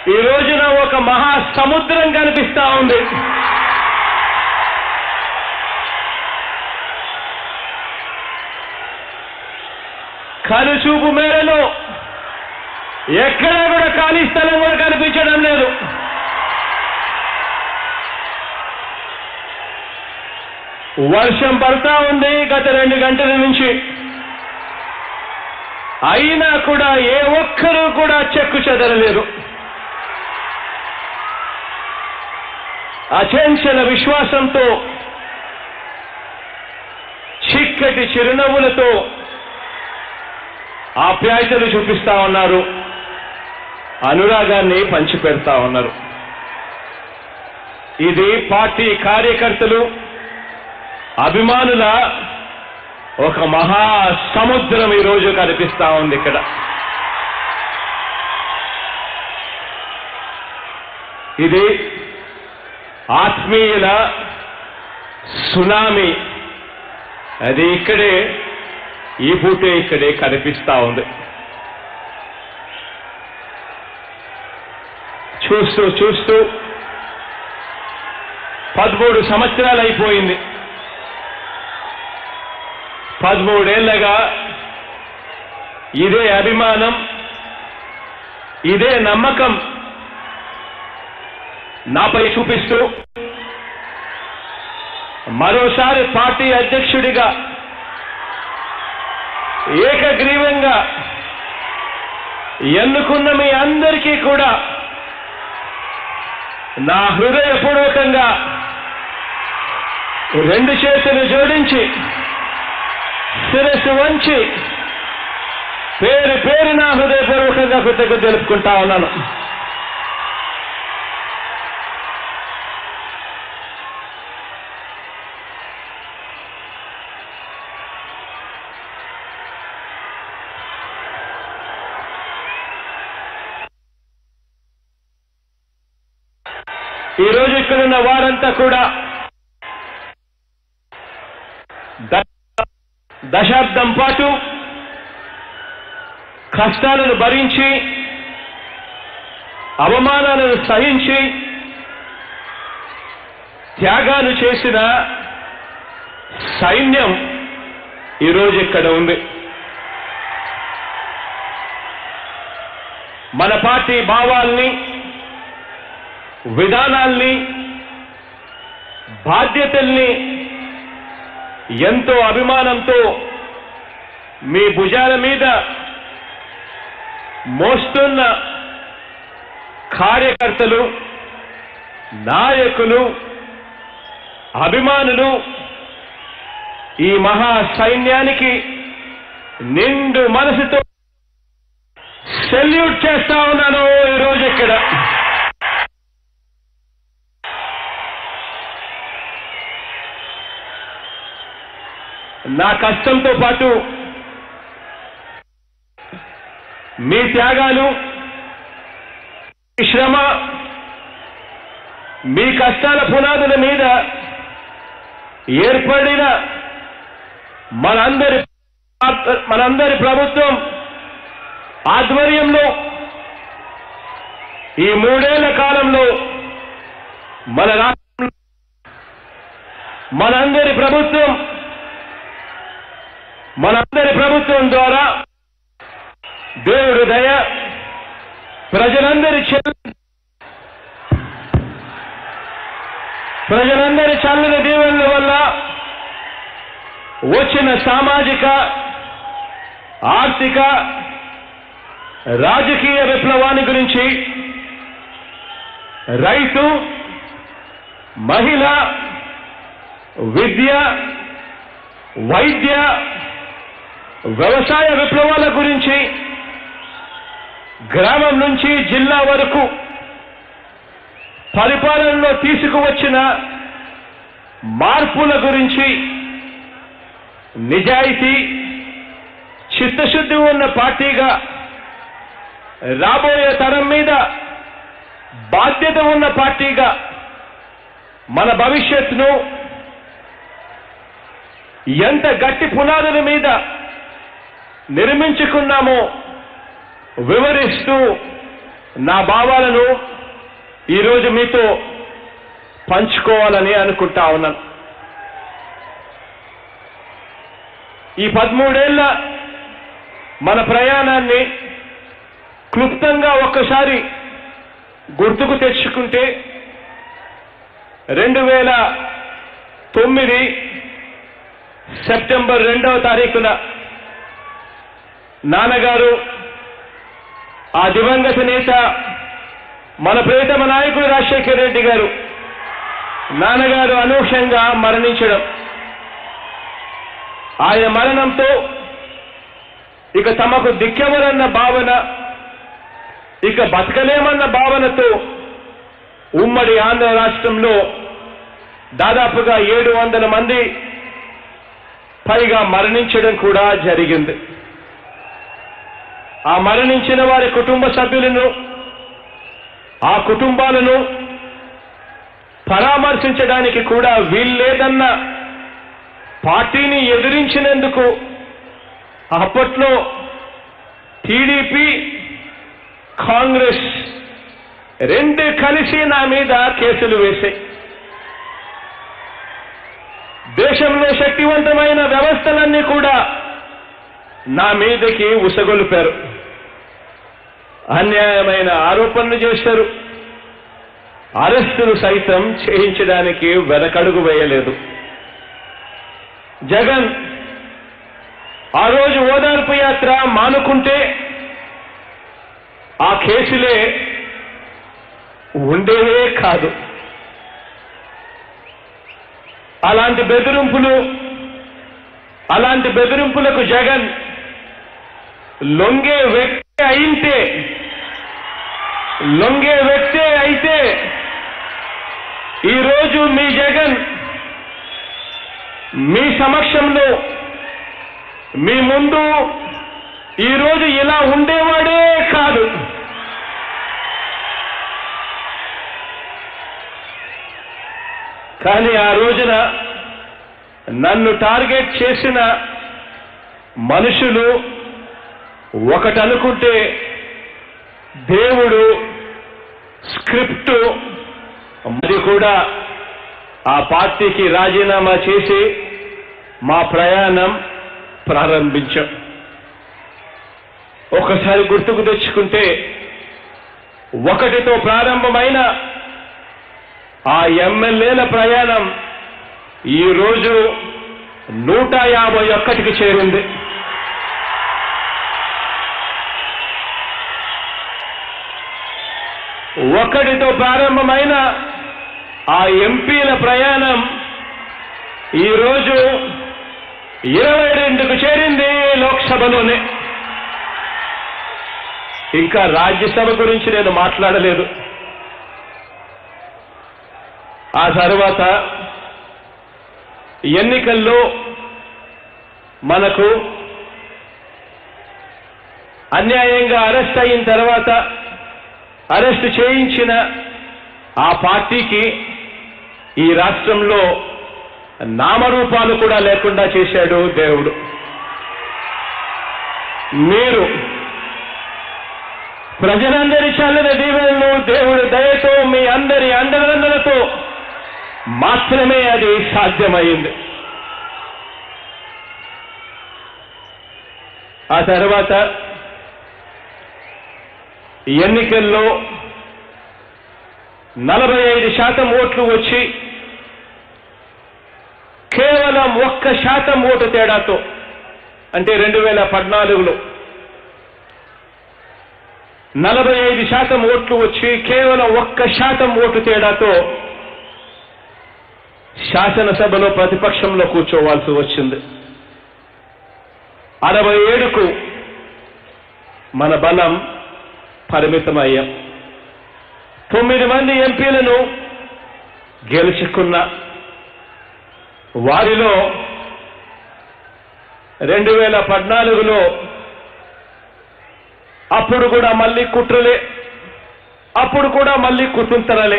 ఈ రోజున ఒక మహా సముద్రం కనిపిస్తా ఉంది. కనుచూపు మేరలో ఎక్కడా కూడా ఖాళీ స్థలం కూడా కనిపించడం లేదు. వర్షం పడతా ఉంది గత 2 గంటల నుంచి. అయినా కూడా ఏ ఒక్కరూ కూడా చెక్కు చెదరలేరు. అచంచల విశ్వాసంతో, చిక్కటి చిరునవ్వులతో ఆప్యాయతలు చూపిస్తా ఉన్నారు, అనురాగాన్ని పంచిపెడతా ఉన్నారు. ఇది పార్టీ కార్యకర్తలు, అభిమానుల ఒక మహా సముద్రం ఈరోజు కనిపిస్తా ఉంది ఇక్కడ. ఇది ఆత్మీయుల సునామీ. అది ఇక్కడే, ఈ పూటే ఇక్కడే కనిపిస్తా ఉంది. చూస్తూ చూస్తూ 13 సంవత్సరాలు అయిపోయింది. 13 ఏళ్లగా ఇదే అభిమానం, ఇదే నమ్మకం నాపై చూపిస్తూ మరోసారి పార్టీ అధ్యక్షుడిగా ఏకగ్రీవంగా ఎన్నుకున్న మీ అందరికీ కూడా నా హృదయపూర్వకంగా 2 చేతులు జోడించి, శిరస్సు వంచి పేరు పేరు నా హృదయపూర్వకంగా కృతజ్ఞతలు తెలుపుకుంటా ఉన్నాను. ఈరోజు ఇక్కడున్న వారంతా కూడా దశాబ్దం పాటు కష్టాలను భరించి, అవమానాలను సహించి, త్యాగాలు చేసిన సైన్యం ఈరోజు ఇక్కడ ఉంది. మన పార్టీ భావాల్ని, విధానాల్ని, బాధ్యతల్ని ఎంతో అభిమానంతో మీ భుజాల మీద మోస్తున్న కార్యకర్తలు, నాయకులు, అభిమానులు ఈ మహా సైన్యానికి నిండు మనసుతో సెల్యూట్ చేస్తా ఉన్నాను ఈరోజు ఇక్కడ. నా కష్టంతో పాటు మీ త్యాగాలు, మీ శ్రమ, మీ కష్టాల పునాదుల మీద ఏర్పడిన మనందరి ప్రభుత్వం ఆధ్వర్యంలో ఈ 3 ఏళ్ల కాలంలో మన రాష్ట్రంలో మనందరి ప్రభుత్వం ద్వారా దేవుడి దయ, ప్రజలందరి చల్లని దీవెనల వల్ల వచ్చిన సామాజిక, ఆర్థిక, రాజకీయ విప్లవాన్ని గురించి రైతు, మహిళ, విద్య, వైద్య, వ్యవసాయ విప్లవాల గురించి, గ్రామం నుంచి జిల్లా వరకు పరిపాలనలో తీసుకువచ్చిన మార్పుల గురించి, నిజాయితీ, చిత్తశుద్ధి ఉన్న పార్టీగా రాబోయే తరం మీద బాధ్యత ఉన్న పార్టీగా మన భవిష్యత్తును ఎంత గట్టి పునాదుల మీద నిర్మించుకున్నామో వివరిస్తూ నా భావాలను ఈరోజు మీతో పంచుకోవాలని అనుకుంటా ఉన్నాను. ఈ 13 ఏళ్ల మన ప్రయాణాన్ని క్లుప్తంగా ఒక్కసారి గుర్తుకు తెచ్చుకుంటే 2009 సెప్టెంబర్ 2వ తారీఖున నాన్నగారు, ఆ దివంగత నేత మన ప్రియతమ నాయకుడు రాజశేఖర్ రెడ్డి గారు నాన్నగారు అనూహ్యంగా మరణించడం, ఆయన మరణంతో ఇక తమకు దిక్కెవరన్న భావన, ఇక బతకలేమన్న భావనతో ఉమ్మడి ఆంధ్ర రాష్ట్రంలో దాదాపుగా 700 మంది పైగా మరణించడం కూడా జరిగింది. ఆ మరణించిన వారి కుటుంబ సభ్యులను, ఆ కుటుంబాలను పరామర్శించడానికి కూడా వీల్లేదన్న పార్టీని ఎదిరించినందుకు అప్పట్లో టీడీపీ, కాంగ్రెస్ రెండు కలిసి నా మీద కేసులు వేశాయి. దేశంలో శక్తివంతమైన వ్యవస్థలన్నీ కూడా నా మీదకి ఉసగొలిపారు, అన్యాయమైన ఆరోపణలు చేశారు, అరెస్టులు సైతం చేయించడానికి వెనకడుగు వేయలేదు. జగన్ ఆ రోజు ఓదార్పు యాత్ర మానుకుంటే ఆ కేసులే ఉండేవే కాదు. అలాంటి బెదిరింపులకు జగన్ లొంగే వ్యక్తి అయితే ఈరోజు మీ జగన్ మీ సమక్షంలో మీ ముందు ఈరోజు ఇలా ఉండేవాడే కాదు. కానీ ఆ రోజున నన్ను టార్గెట్ చేసిన మనుషులు ఒకటనుకుంటే దేవుడు స్క్రిప్టు అది కూడా ఆ పార్టీకి రాజీనామా చేసి మా ప్రయాణం ప్రారంభించాం. ఒకసారి గుర్తుకు తెచ్చుకుంటే 1తో ప్రారంభమైన ఆ ఎమ్మెల్యేల ప్రయాణం ఈరోజు 151కి చేరింది. ఒకటితో ప్రారంభమైన ఆ ఎంపీల ప్రయాణం ఈరోజు 22కు చేరింది లోక్సభలోనే. ఇంకా రాజ్యసభ గురించి నేను మాట్లాడలేదు. ఆ తర్వాత ఎన్నికల్లో మనకు అన్యాయంగా అరెస్ట్ అయిన తర్వాత అరెస్ట్ చేయించిన ఆ పార్టీకి ఈ రాష్ట్రంలో నామరూపాలు కూడా లేకుండా చేశాడు దేవుడు. మీరు ప్రజలందరి చల్లని దీవెనలు, దేవుడి దయతో, మీ అందరి అండదండలతో మాత్రమే అది సాధ్యమైంది. ఆ తర్వాత ఎన్నికల్లో 45% ఓట్లు వచ్చి కేవలం 1% ఓటు తేడాతో, అంటే 2014లో 45% ఓట్లు వచ్చి కేవలం 1% ఓటు తేడాతో శాసనసభలో ప్రతిపక్షంలో కూర్చోవాల్సి వచ్చింది. 67కు మన బలం పరిమితమయ్యాం. 9 మంది ఎంపీలను గెలుచుకున్న వారిలో 2014లో అప్పుడు కూడా మళ్ళీ కుట్రలే, అప్పుడు కూడా మళ్ళీ కుటుంతరలే.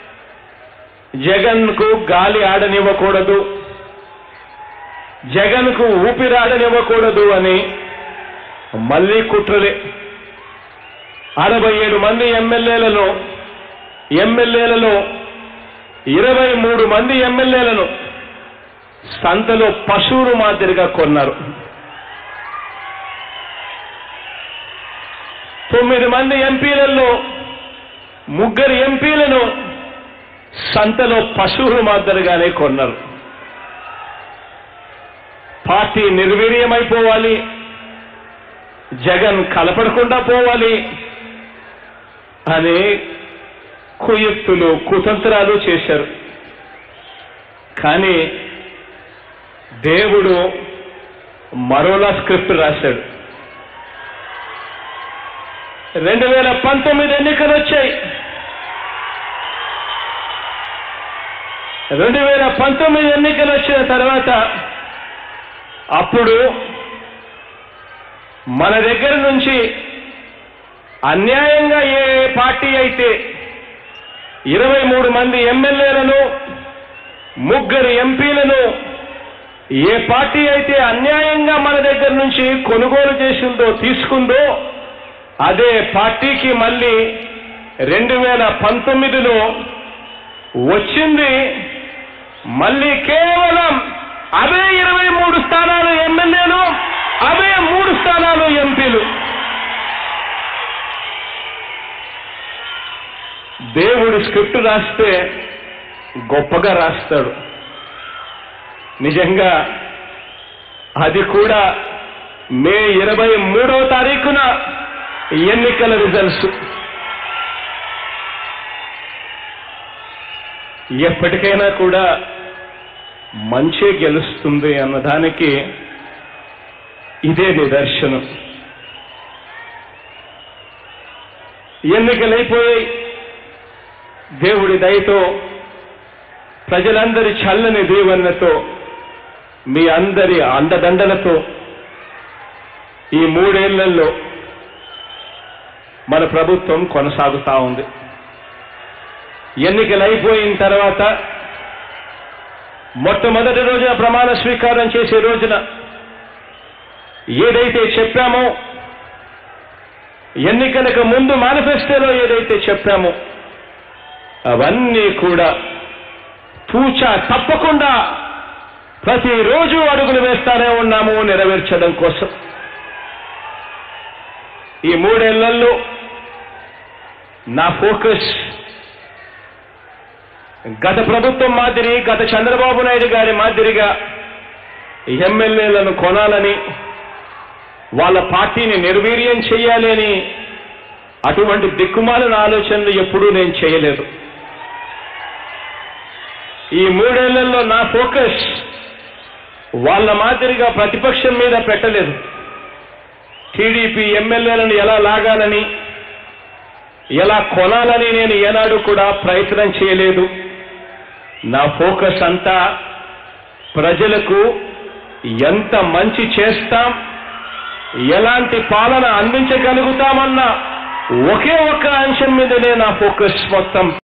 జగన్కు గాలి ఆడనివ్వకూడదు, జగన్కు ఊపిరాడనివ్వకూడదు అని మళ్ళీ కుట్రలే. 67 మంది ఎమ్మెల్యేలలో 23 మంది ఎమ్మెల్యేలను సంతలో పశువులు మాదిరిగా కొన్నారు. 9 మంది ఎంపీలలో 3 ఎంపీలను సంతలో పశువులు మాదిరిగానే కొన్నారు. పార్టీ నిర్వీర్యమైపోవాలి, జగన్ కలపడకుండా పోవాలి అనే కుయుక్తులు కుతంత్రాలు చేశారు. కానీ దేవుడు మరోలా స్క్రిప్ట్ రాశాడు. 2019 ఎన్నికలు వచ్చాయి. 2019 ఎన్నికలు వచ్చిన తర్వాత అప్పుడు మన దగ్గర నుంచి అన్యాయంగా ఏ పార్టీ అయితే 23 మంది ఎమ్మెల్యేలను 3 ఎంపీలను ఏ పార్టీ అయితే అన్యాయంగా మన దగ్గర నుంచి కొనుగోలు చేసిందో తీసుకుందో అదే పార్టీకి మళ్ళీ 2019లో వచ్చింది మళ్ళీ కేవలం అవే 23 స్థానాలు ఎమ్మెల్యేలు, అవే 3 స్థానాలు ఎంపీలు. దేవుడు స్క్రిప్ట్ రాస్తే గొప్పగా రాస్తాడు. నిజంగా అది కూడా మే 23వ తారీఖున ఎన్నికల రిజల్ట్స్. ఎప్పటికైనా కూడా మంచే గెలుస్తుంది అన్నదానికి ఇదే నిదర్శనం. ఎన్నికలైపోయాయి. దేవుడి దయతో, ప్రజలందరి చల్లని దీవెనలతో, మీ అందరి అండదండలతో ఈ 3 ఏళ్లలో మన ప్రభుత్వం కొనసాగుతా ఉంది. ఎన్నికలైపోయిన తర్వాత మొట్టమొదటి రోజున ప్రమాణ స్వీకారం చేసే రోజున ఏదైతే చెప్పామో, ఎన్నికలకు ముందు మేనిఫెస్టోలో ఏదైతే చెప్పామో అవన్నీ కూడా తూచా తప్పకుండా ప్రతిరోజు అడుగులు వేస్తానే ఉన్నాము నెరవేర్చడం కోసం. ఈ 3 ఏళ్లలో నా ఫోకస్ గత ప్రభుత్వం మాదిరి, గత చంద్రబాబు నాయుడు గారి మాదిరిగా ఎమ్మెల్యేలను కొనాలని, వాళ్ళ పార్టీని నిర్వీర్యం చేయాలి అని అటువంటి దిక్కుమాలిన ఆలోచనలు ఎప్పుడూ నేను చేయలేదు. ఈ 3 ఏళ్లలో నా ఫోకస్ వాళ్ళ మాదిరిగా ప్రతిపక్షం మీద పెట్టలేదు. టీడీపీ ఎమ్మెల్యేలను ఎలా లాగాలని, ఎలా కొనాలని నేను ఏనాడు కూడా ప్రయత్నం చేయలేదు. నా ఫోకస్ అంతా ప్రజలకు ఎంత మంచి చేస్తాం, ఎలాంటి పాలన అందించగలుగుతామన్న ఒకే ఒక్క అంశం మీదనే నా ఫోకస్ మొత్తం.